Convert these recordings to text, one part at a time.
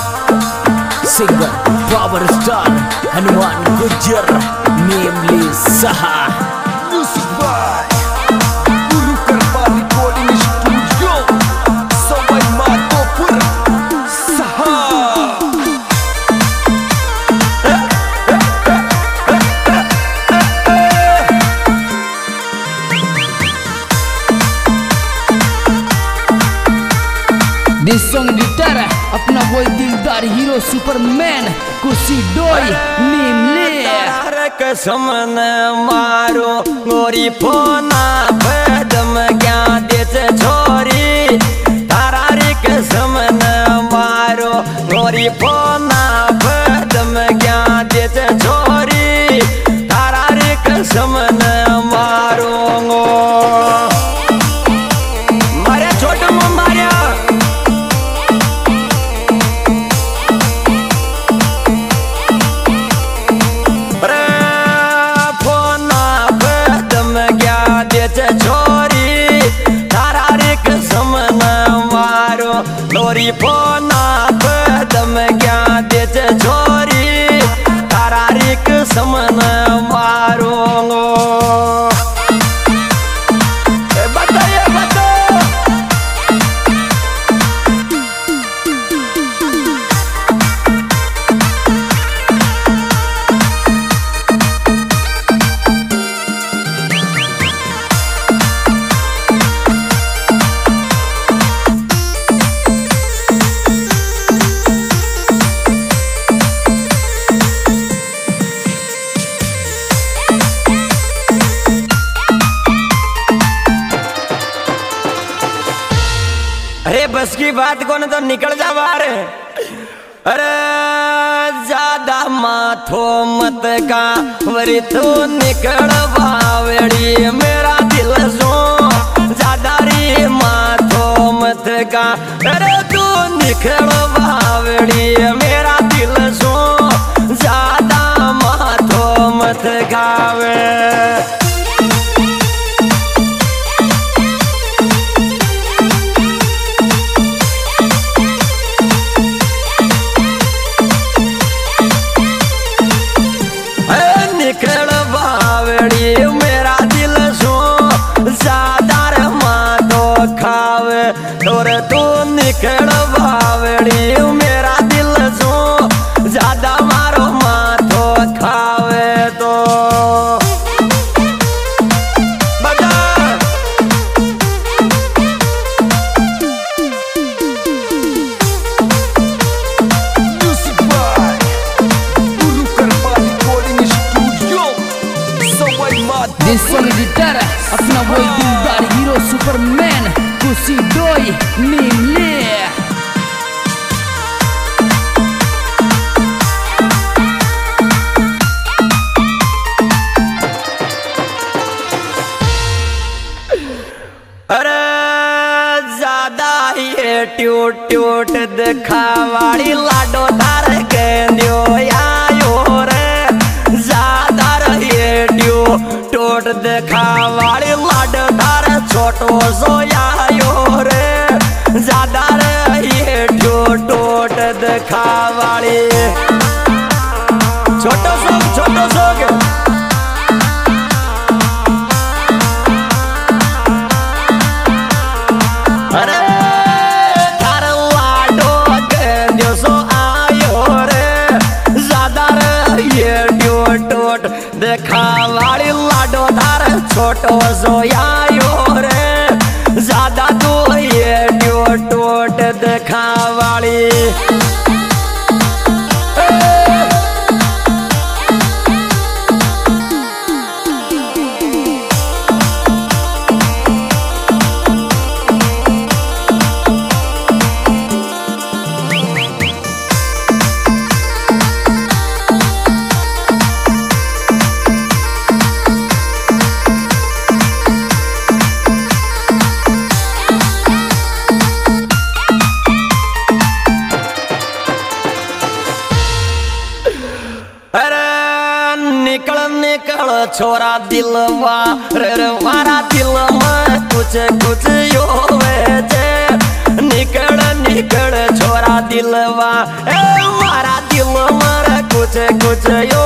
Singer Power Star Hanuman Gujar Namely Saha Music by Guru Karma Recording Studio Sawai Madhopur Saha This song gitar अपना वो दिलदार hero Superman कुशी डोई नीमले कसम न मारो गोरी फोना पदम क्या देते छोरी तारा रे कसम न मारो गोरी फोना पदम क्या देते छोरी तारा रे कसम न मारो मारे छोटे मारे छोरी तारा रे कसम न मारो लोरी फोना पदम क्या देते छोरी तारा रे कसम न मारो बताइए अरे बस की बात को न तो निकल जा बाहर। अरे ज्यादा माथो मत का वरी तू निकल बावड़ी मेरा दिल सो ज्यादा रे माथो मत का। अरे तू निकल बावड़ी मेरा दिल सो ज्यादा माथो मत गावे। निकल बावड़ी मेरा दिल सो ज्यादा रे माथो खावे तोर तू निकल बावड़ी मेरा दिल सो ज्यादा मारो माथो खावे तो This song gitar अपना वो दिलदार हीरो सुपरमैन कुशी डोई नीमले। अरे ज्यादा ये ट्यूट ट्यूट दिखावाड़ी लाडो तार गेंदियो आयो रे ज्यादा ये टूट दिखावाड़ी लाडो तार छोटो सो आयो रे ज्यादा ये टूट दिखावाड़ी छोटो सो अरे थार लाडो गेंदियो सो आयो रे ज्यादा ये टूट दिखावाड़ी लाडो थार छोटो सो आयो रे ज्यादा तो ये टूट दिखावाड़ी। निकल निकल छोरा दिलवा रे मारा दिल में कुछ कुछ यो वे जे निकल निकल छोरा दिल दिलवा मारा दिल मारा कुछ कुछ यो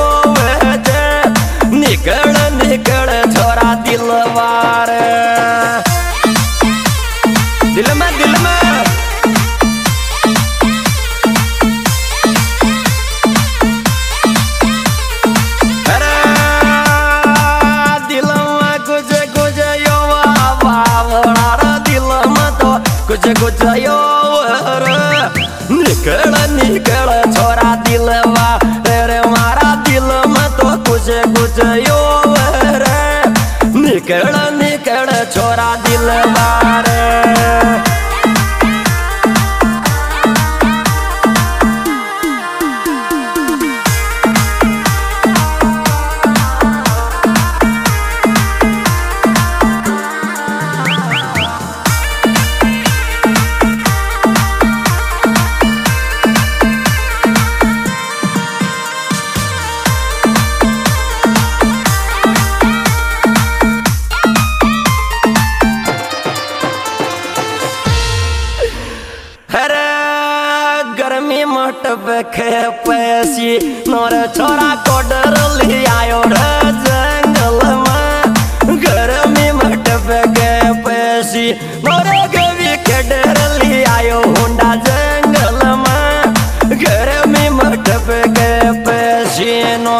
निकल निकल छोरा दिलवार दिल में अरे दिल में कुछ कुछ यो बावड़ा दिल में तो कुछ कुछ यो निकल निकल छोरा दिलवा रे मारा दिल में तो कुछ कुछ यो रे निकल निकल छोरा दिलवा रे खे पैसी नोर छोरा को डर ले आयो रे जंगल में घर में मट पे के पैसी नोर गवी के डर ले आयो होंडा जंगल में घर में मट पे के पैसी नो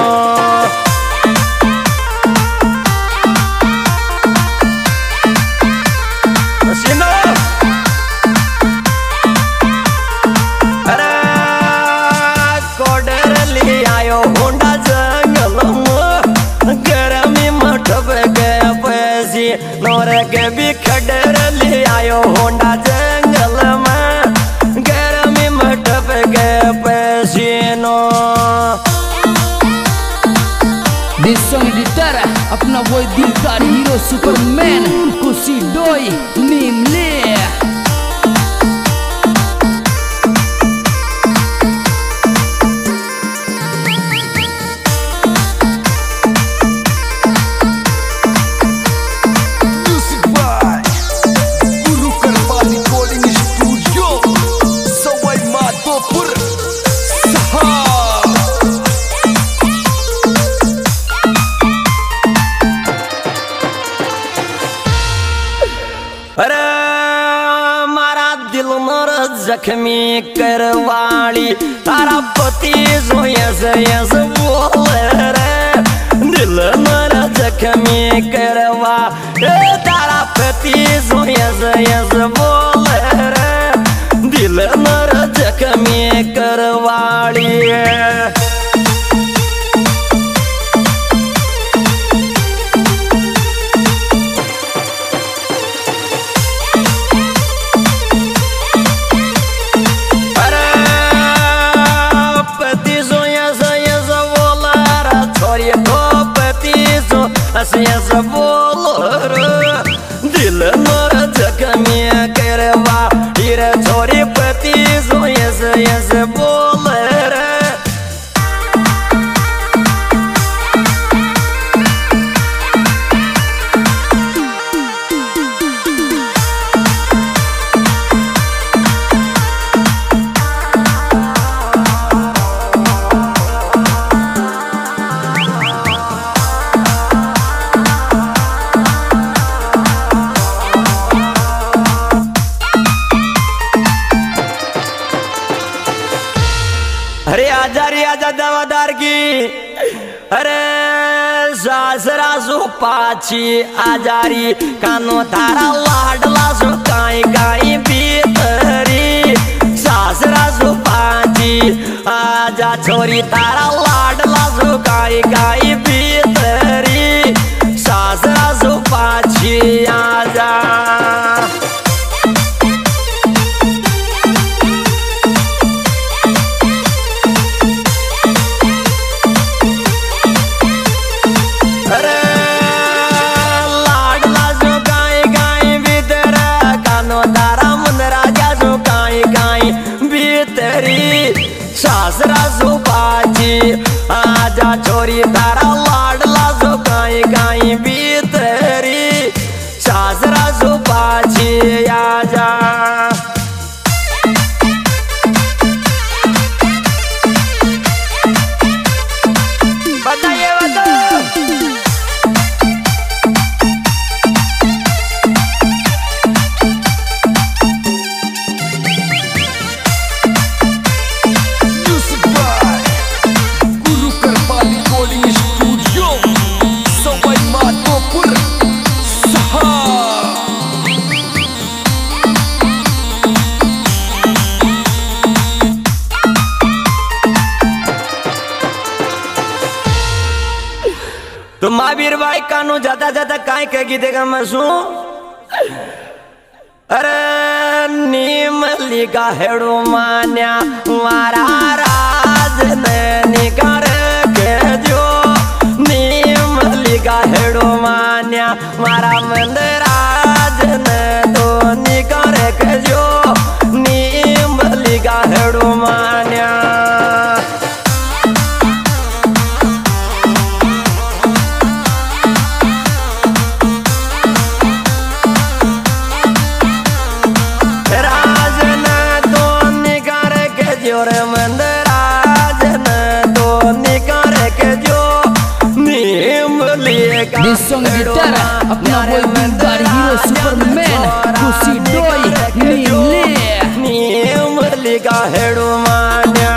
नोरे के भी खडर ले आयो होंडा जंगल में गर्मी मट पे गए पैसीनो दिस सॉन्ग एडिटर अपना वो दिलदार हीरो सुपरमैन कुशी डोई नीमले अरे मारा दिल मर जख्मी करवाली तारा पति जो यस बोले रे दिल मर जख्मी करवा तारा पति जो यस बोले रे दिल मर जख्मी करवाली यस बोलो दिल मर जख्मी करवा हीरे छोरी पति जो यस बोल रे अरे आजा दवादार की अरे सासरा सो पाची आजारी कानो तारा लाडला सो काई काई भीतरी सासरा सो पाची आजा छोरी तारा लाडला सो काई काई भीतरी सासरा सो पाची आजा सासरा सुपाची आजा छोरी तारा लाडला जो गाई गाई भीतरी सासरा सुपाची आजा महावीर भाई कानू जाता जाता काय कह गीते का मैं सू अरे नीम लिखा हेड़ो मान्या मारा राज ने निकर के जो नीम लिखा हेड़ो मान्या मारा मंदराज ने तो निकर के जो नीम लिखा हेड़ो मान्या This song gitar अपना boy दिलदार हीरो सुपरमैन खुशी डोई नीम लिखा हेड़ो मान्या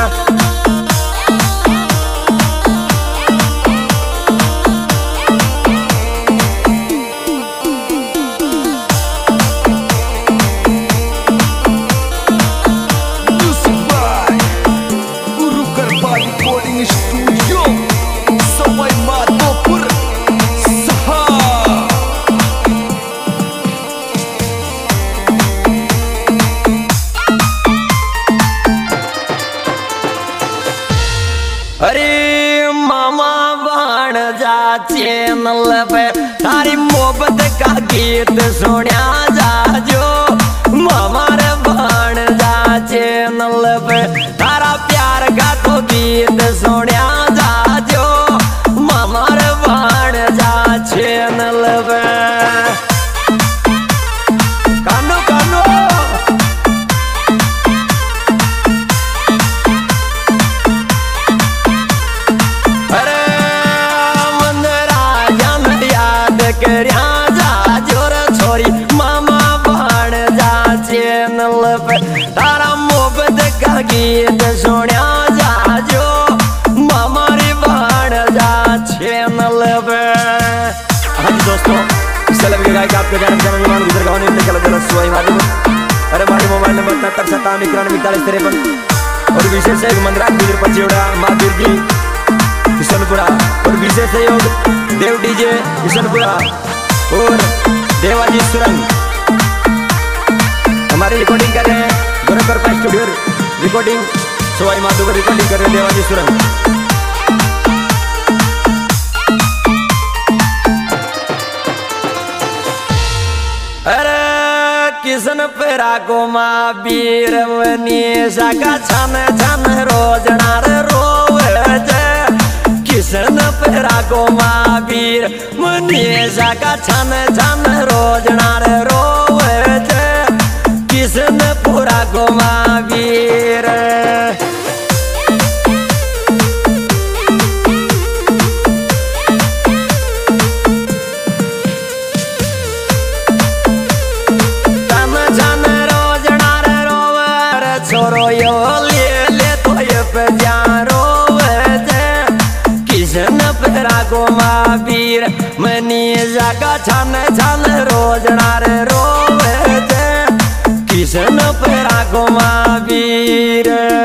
अरे मामा बाण जा चैनल पे तारी मोहब्बत का गीत सुनिया जाजो मामा रे बाण जा चैनल पे तारा प्यार का तो गीत सुनिया जाजो मामा रे बाण जा चैनल पे कानो कानो तारा मोहब्बत का गीत सुनिया जाजो मामा रे बाण जा चैनल पे। हाँ जी दोस्तों, इससे लगे गायक आपके गाने में चैनल मान गुजर गाने में चला सुई मालूम। अरे हमारे मोबाइल नंबर 77 और विशेष सहयोग मंदराज गुजर पचेवड़ा माँ दुर्गी किशनपुरा और विशेष सहयोग देव डीजे किशनपुरा और देवाजी सुरंग हमारी रिकॉर्डिंग कर रहे हैं Gorakhpur studio recording Sawai Madhopur recording कर रहे हैं देवाजी सुरंग। अरे किसन पेरा को माँ बीर मनीषा का छन छन रोजनार रोवे किसन पेरा को माँ बीर मनीषा का छन छन रोजनार रोवे किसन पूरा गोमा वीर तन जन रोजनार रोवर छोरो यो ले तो ये पे जा रोवे किसन पूरा गोमा वीर मनीषा का छन छन रोजनार रोवे किसन पेरा गोमा वीर।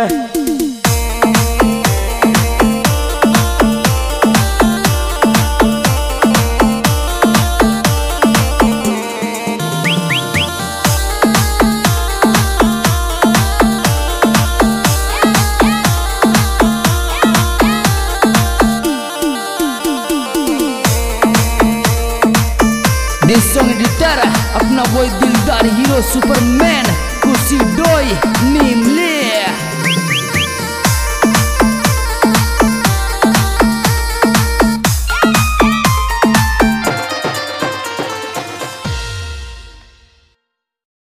This song gitar अपना boy दिलदार हीरो सुपरमैन खुशी डोई नीम